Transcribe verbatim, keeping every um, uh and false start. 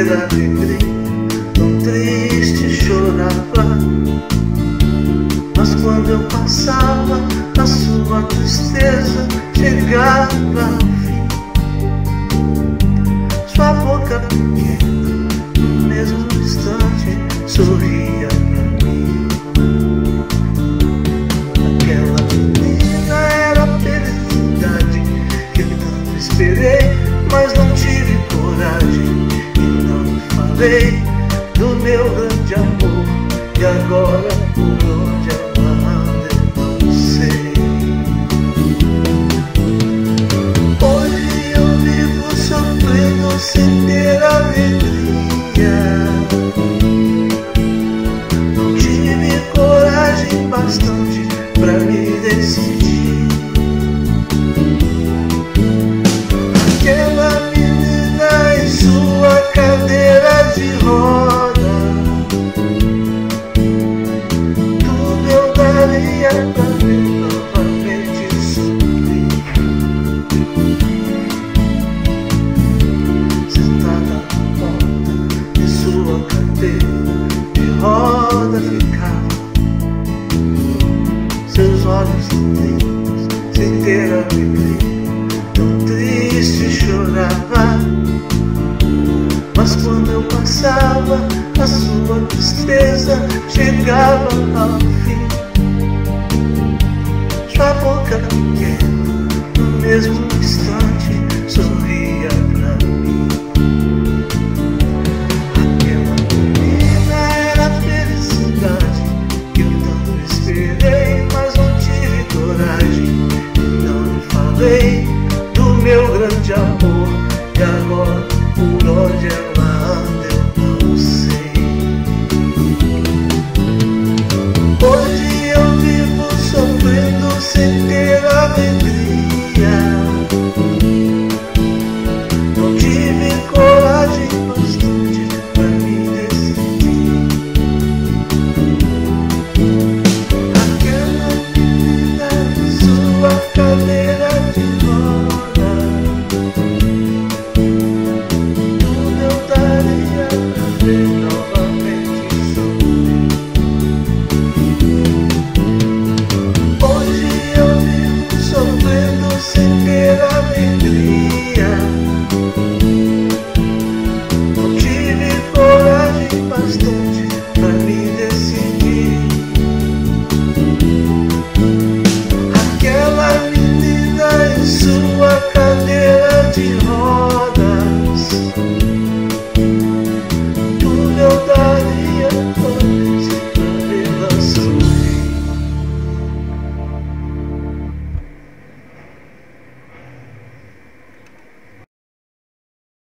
ter alegria, tão triste chorava. Mas quando eu passava, a sua tristeza chegava ao fim. Sua boca pequena, no mesmo instante, sorria pra mim. Aquela menina era a felicidade que tanto esperei, mas não tive coragem e não falei do meu grande amor. E agora por onde ela anda eu não sei. Hoje eu vivo sofrendo sem ter alegria. Não tive coragem bastante pra me decidir. Aquela menina em sua cadeira de roda, tudo eu daria pra ver novamente sorrir. Sentada na porta de sua cadeira de roda ficava, seus olhos lindos sem ter alegria, tão triste chorava. Mas quando eu passava, a sua tristeza chegava ao fim. Sua boca pequena, no mesmo instante, sorria pra mim. Aquela menina era a felicidade que eu tanto esperei, mas não tive coragem e não falei do meu grande amor. E agora por onde ela anda eu não sei. Hoje eu vivo sofrendo sem ter alegria. Não tive coragem bastante pra me decidir. Aquela menina em sua cadeira de roda, tudo eu daria pra ver novamente sorrir. Hoje eu vivo sofrendo sem ter alegria.